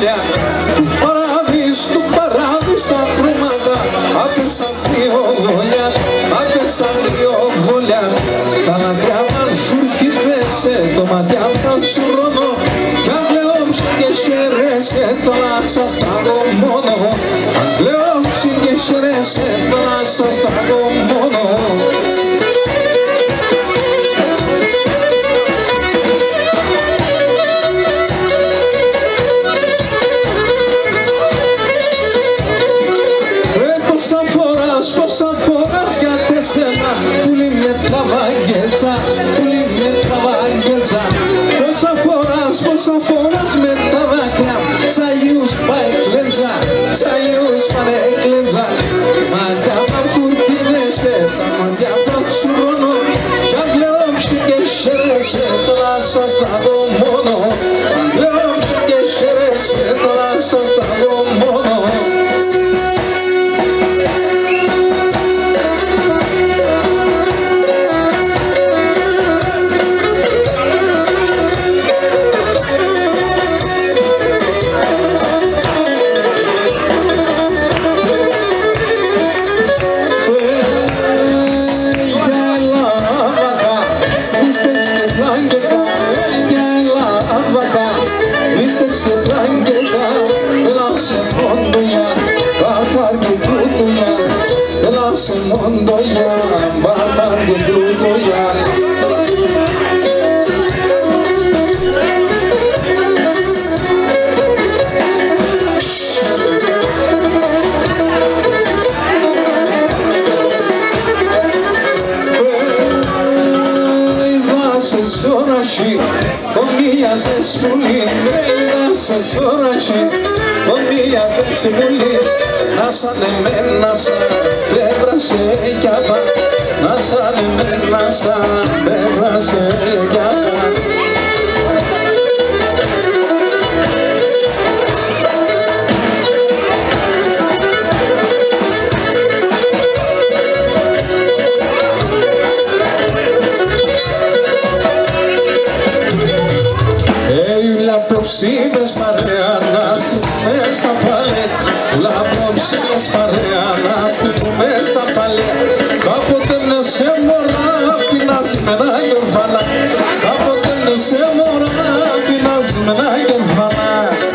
βόλια του παράδεισ τα χρώματα. Άπεσαν δύο βόλια, άπεσαν δύο βόλια. Τα δάκρυα μανφουρκίζεσαι, το μάτι αυτά τσουρώνω. Κι αν κλαίωψε και χαίρεσαι, θάλασσα στα μόνο. Αν κλαίωψε και χαίρεσαι, θάλασσα στα μόνο. Πόσα φοράς για τέσσερα πουλί με τραβαγγέλτσα, πουλί με τραβαγγέλτσα. Πόσα φοράς με τα δάκρυα τσαγιούς πάει κλέντζα, τσαγιούς πάνε κλέντζα. Μάτια μανφουρκίζεσαι, τα μάτια φρατσουρώνω. Κι αν κλαίωψε και χαίρεσαι, τώρα σας τα δω μόνο. Αν κλαίωψε και χαίρεσαι, τώρα σας τα δω μόνο. Mondoya, barba de Grutoya. Βάσες όραση, ομοίαζες πολύ. Βάσες όραση, ομοίαζες πολύ. Να σαν εμένα σαν πέφρασε κι απά. Να σαν εμένα σαν πέφρασε κι απά. Λαπροψίδες παρέα να στείλουμε στα παλέ. Λαπροψίδες παρέα να στείλουμε στα παλέ. Κάποτε με σε μωρά πεινάζει με ένα κεφαλά. Κάποτε με σε μωρά πεινάζει με ένα κεφαλά.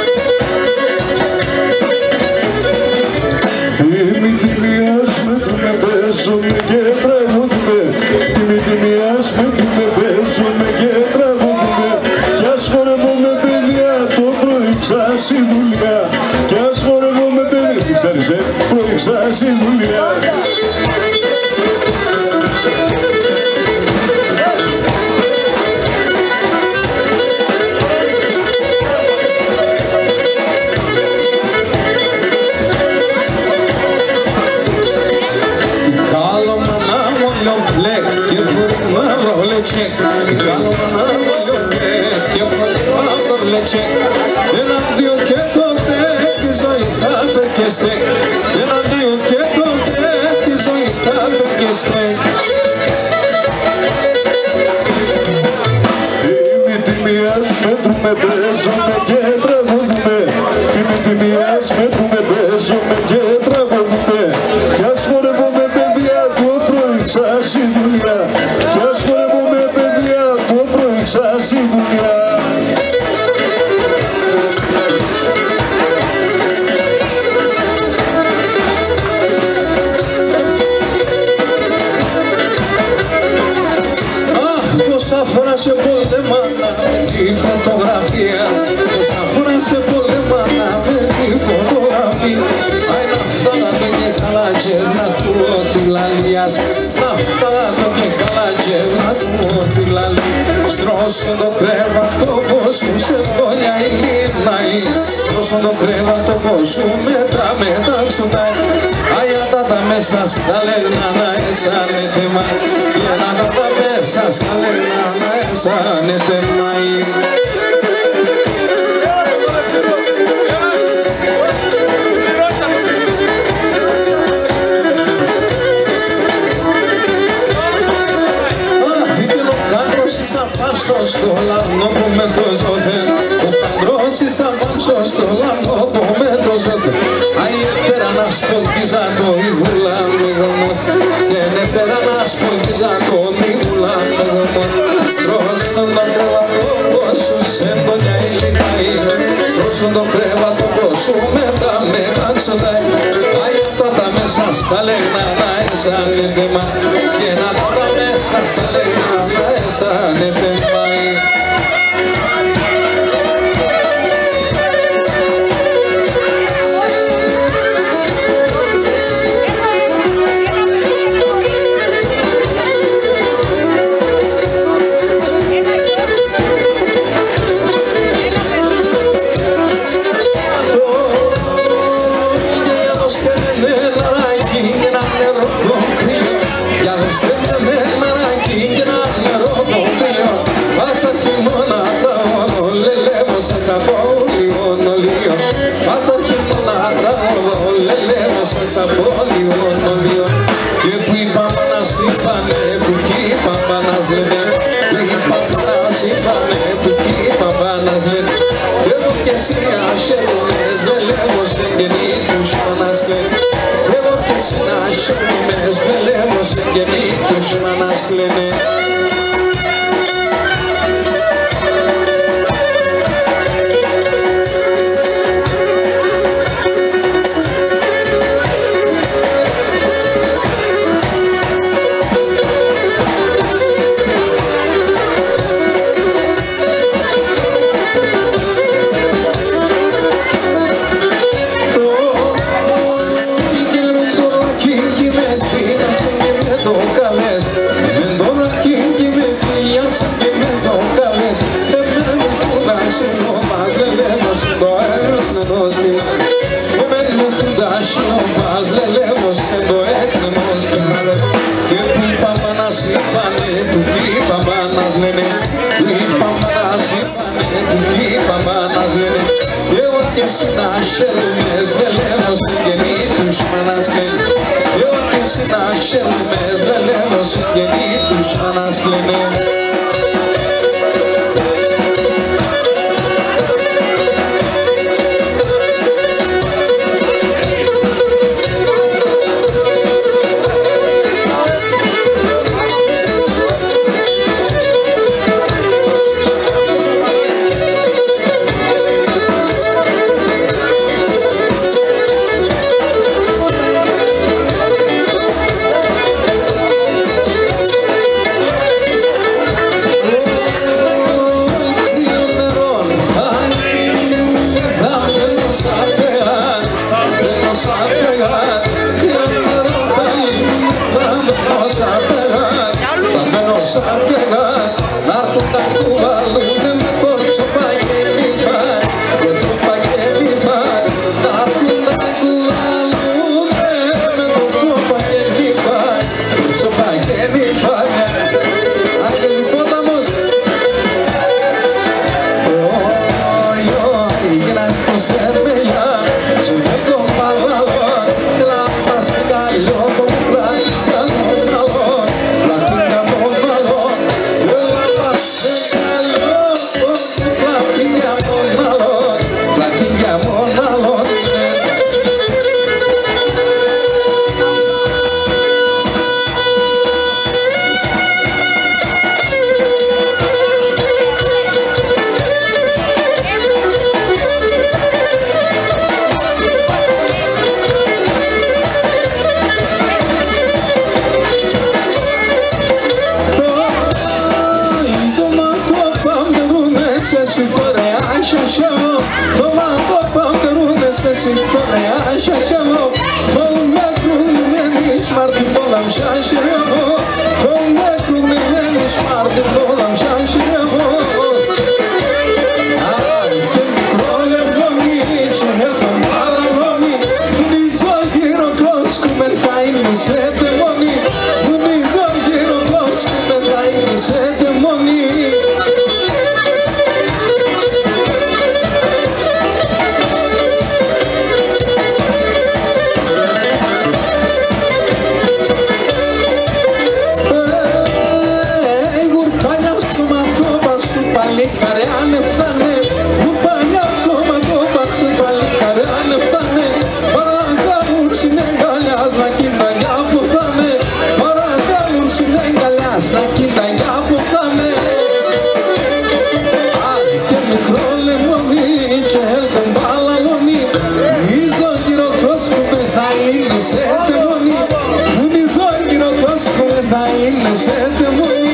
Τιμιάς με του με παίζουμε και τραγουδούμε. Τιμιάς με του με παίζουμε και τραγουδούμε. Κι ας χορεύουμε παιδιά το πρωί ξάσει δουλειά. Κι ας χορεύουμε παιδιά στην Ξαριζέ πρωί ξάσει δουλειά. Καλό μανά μόνο μπλεκ και φορμά ρολετσεκ. Καλό μανά μόνο μπλεκ και φορμά ρολετσεκ. Ένα δύο και τότε τη ζωή θα περκεστέ. Ένα δύο και τότε τη ζωή θα περκεστέ. Τιμιάς μέτρουμε παίζουμε και τραγουδούμε. Τιμιάς μέτρουμε παίζουμε και τραγουδούμε. Κι ας χορεύουμε παιδιά το πρωί ξάσει δουλειά. Κι ας χορεύουμε παιδιά το πρωί ξάσει δουλειά. Πόσα φορά σε πολεμάνα με τη φωτογραφία. Πόσα φορά σε πολεμάνα με τη φωτογραφία. Αι να φτάνατε και καλά και να ακούω τη λαλίας. Να φτάνατε και καλά και να ακούω τη λαλία. Στρώσω το κρέβατο πως μου σε δόνια η λίμναη. Στρώσω το κρέβατο πως σου μέτρα μεταξωτάει. Αι τα μέσα στα λεγνά να αισθάνεται μάι. Και τα μέσα στα λεγνά να αισθάνεται μάι. Στο λαρνό που με το ζωθέν. Ο παντρός εις απάνσο στο λαμπό με το ζώτο. Αι πέρα να σποκίζα το ήγουλα με γαμό. Και ναι πέρα να σποκίζα το ήγουλα με γαμό. Στρώσον το κρεβατό πόσου σε μπονιά ηλικαί. Στρώσον το κρεβατό πόσου μετά με μαξοντάει. Αι τότε μέσα στα λέγνα να έσανε τεμά. Και να τότε μέσα στα λέγνα να έσανε τεμά. Και που οι παπάνας είπανε, που κι οι παπάνας λένε. Που οι παπάνας είπανε, που κι οι παπάνας λένε. Και εγώ κι εσύ αχαίρομες, δεν λέω σε γεννή τους μάνας λένε. Εγώ κι εσύ αχαίρομες, δεν λέω σε γεννή τους μάνας λένε. Συναχαίρομες, δεν λέω σε γεννή τους μάνας κλαίνε. Εγώ και συναχαίρομες, δεν λέω σε γεννή τους μάνας κλαίνε. μικρό λεμόνι και έλκον παλαβώνει. Νομίζω γύρω κόσμο θα είναι σε τεμόνι. Νομίζω γύρω κόσμο θα είναι σε τεμόνι.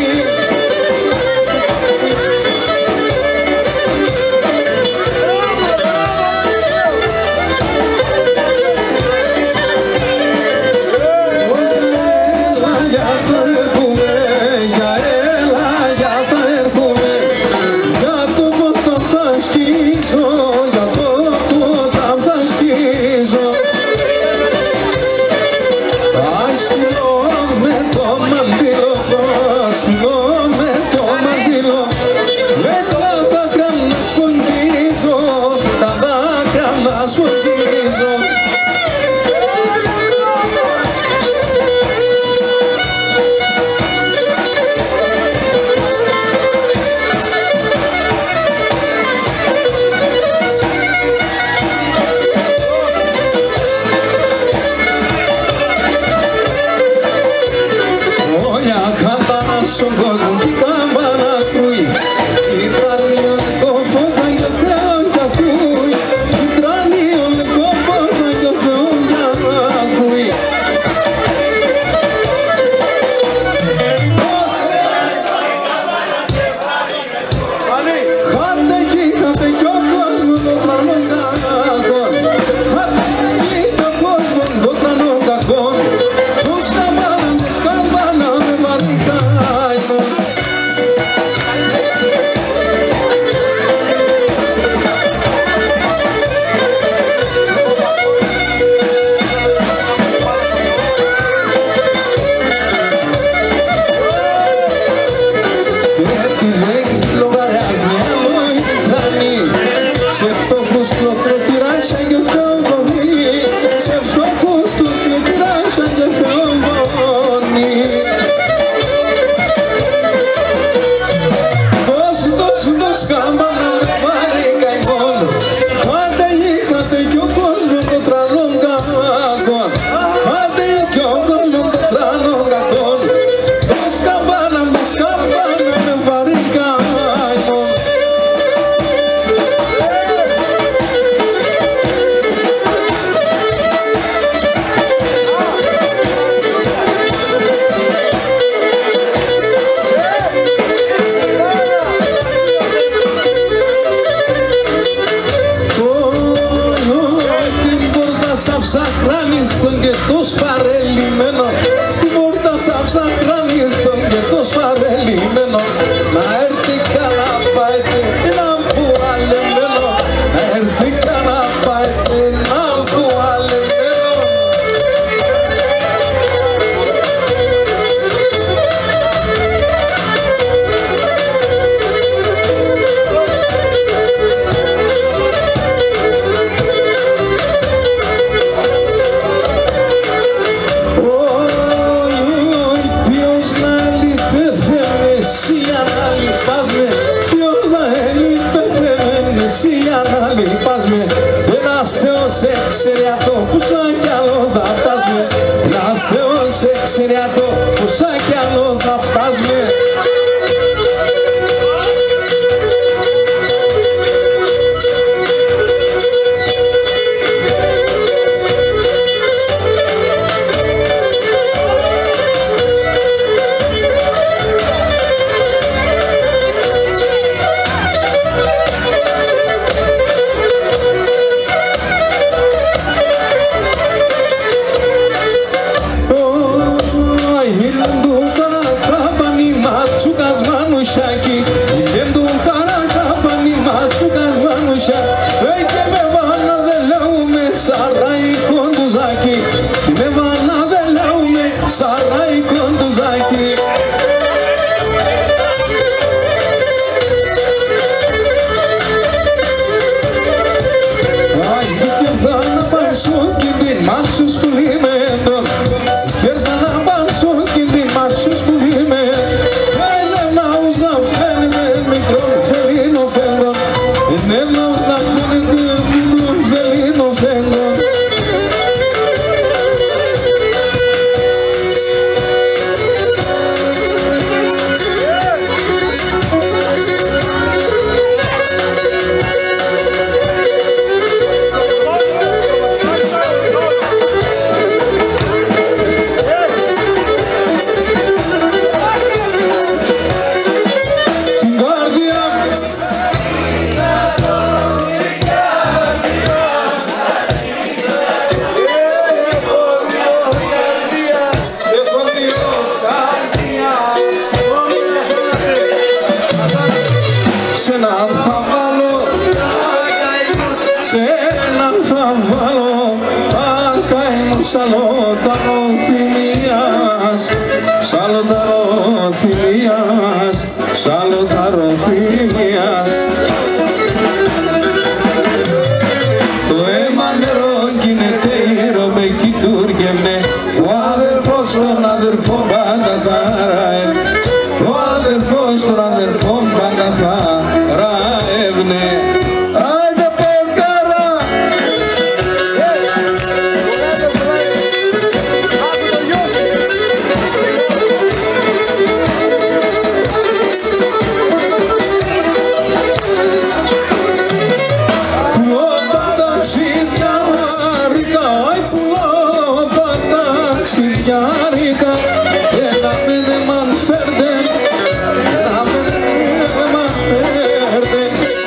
βάλω, σε έναν θα βάλω τα καημού σαλοταροθυμίας, σαλοταροθυμίας, σαλοταροθυμίας. Το αίμα νερό γίνεται ήρω με κοιτούργεμνε, ο αδερφός τον αδερφό πάντα θα ραεύνε, ο αδερφός τον αδερφό πάντα θα ραεύνε. Άιντε ποντάρα! Ταξιδιάρικα, ένα με δε μαν φέρτε, ένα με δε μαν φέρτε.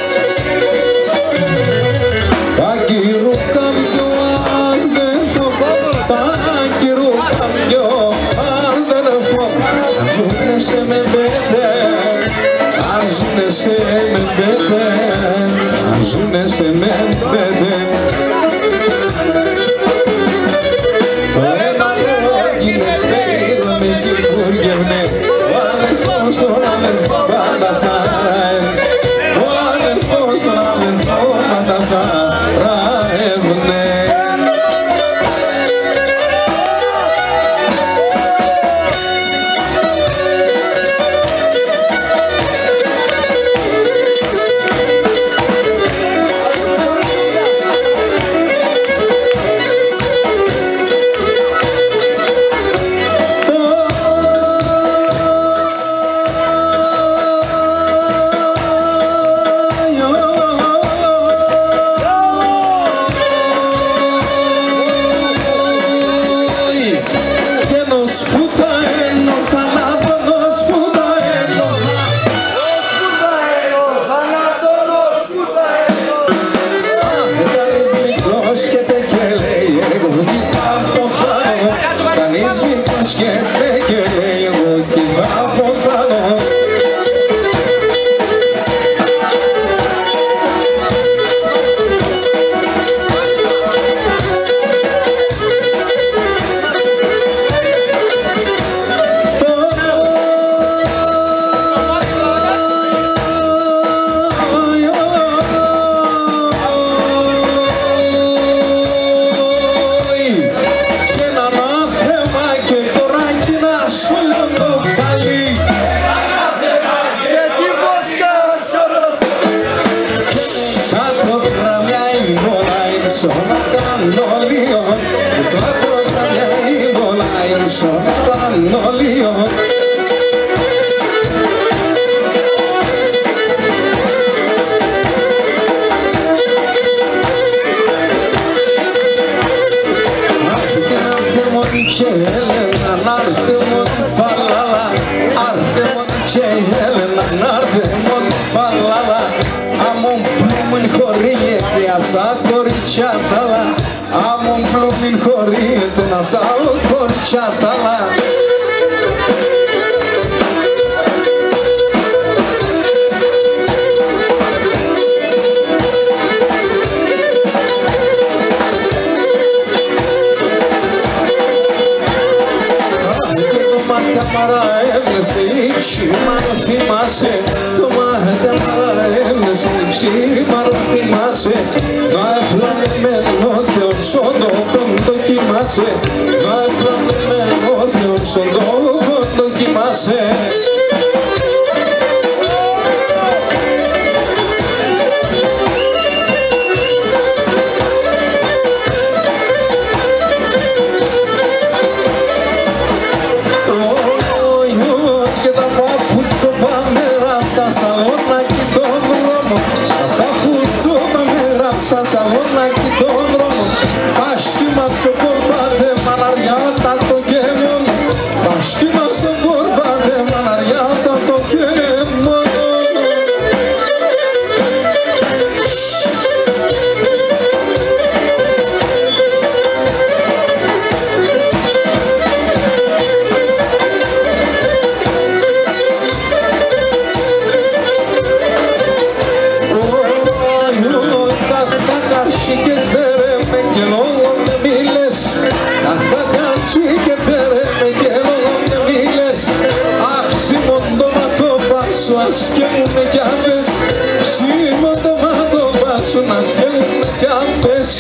Πάκυρου καμπιό αδερφό, πάκυρου καμπιό αδερφό, αν ζουνε σε με μπέτε, αν ζουνε σε με μπέτε, αν ζουνε σε με μπέτε. Ο αδερφός τον αδερφό πάντα θα ραεύνε, ο αδερφός τον αδερφό πάντα θα ραεύνε. Αμον πλούμιν χωρίεται να σάω κοριτσάταλα. Έβνεσε ύψη, μάρο θυμάσαι. Το μάτι έβνεσε ύψη, μάρο θυμάσαι. Να επλανημένο Θεόν στον τόπο δοκιμάσαι. Να επλανημένο Θεόν στον τόπο δοκιμάσαι. Σαλόνακι τον δρόμο, πάσχημα στο κορπάδε μαναριάτα το γέμον, πάσχημα στο κορπάδε μαναριάτα το γέμον. κατσί και τέρεμε και λόγω με μίλες. Αχ, κατσί και τέρεμε και λόγω με μίλες. Αχ, σημοντόμα το πάσο, ας και μου με κι άπες. Σημοντόμα το πάσο, ας και μου με κι άπες.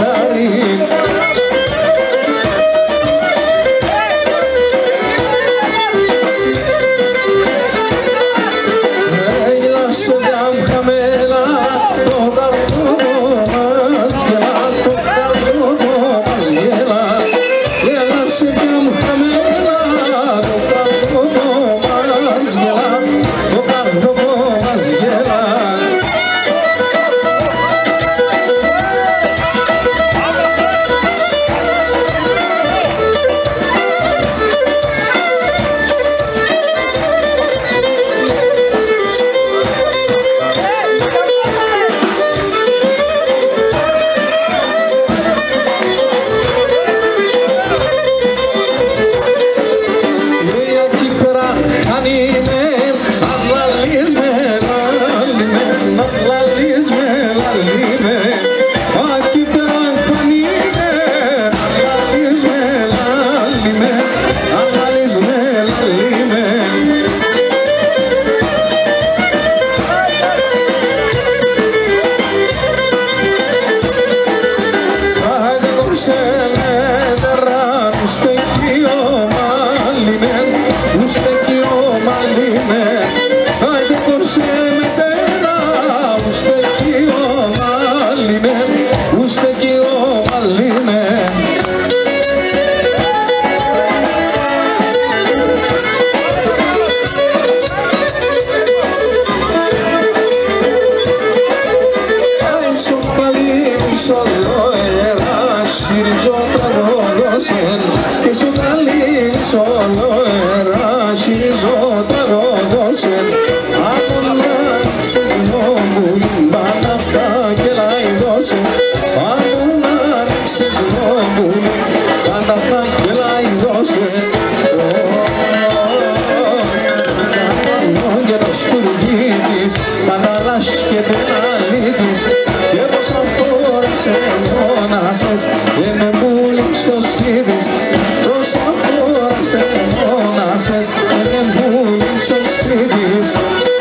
ζευγάρι. Έγελασε μια χαμέλα το καρδό μας γελά, το καρδό μας γελά. Έγελασε μια χαμέλα το καρδό μας γελά, το καρδό μας γελά. Και σου καλή σόλο εράσιζω τα ρόδωσεν. Αν αλλάξεις νόμου μπαν αυτά και λαϊδώσεν. Αν αλλάξεις νόμου μπαν αυτά και λαϊδώσεν. Κάνω για το σπουργί της παναλάς και την αλήτης. Και πόσα φορές εμόνασες και με μπούληψε ο σπίτης. Πόσα φορές εμόνασες και με μπούληψε ο σπίτης.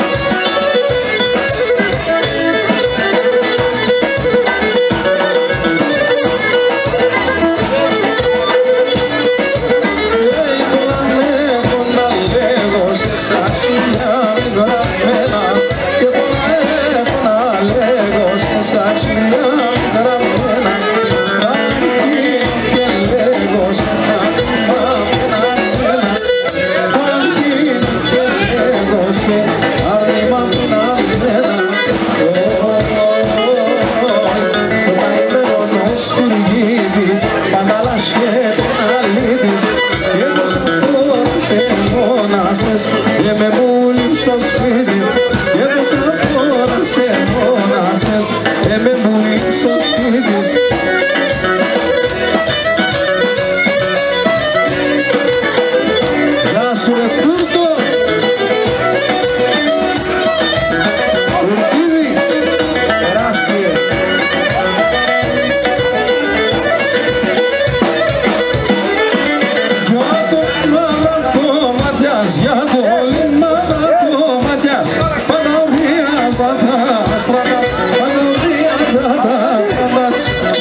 Και με μπούληψε ο σπίτης, και πόσα φορές εμόνασες και με μπούληψε ο σπίτης. Γεια σου ρε Τούρκο, Τουρκίδη, τεράστιε. Για το λιμάνι του Ματιάς, πανορία τα στρατά, πανορία τα στρατάς.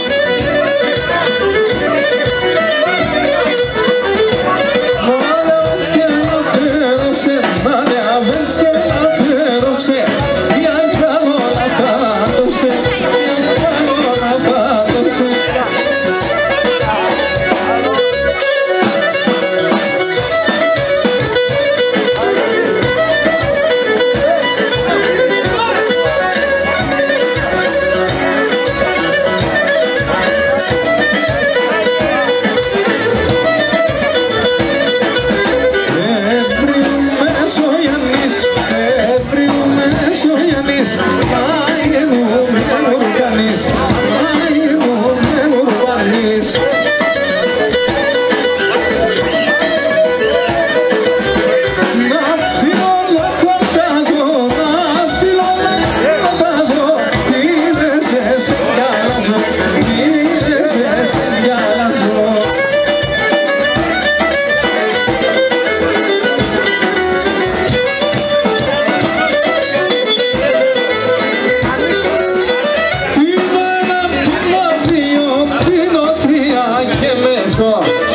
Μάλα βες και να τέρωσε, μάλα βες και να τέρωσε, για καλό να πάτωσε, για καλό να πάτωσε. Ευχαριστώ.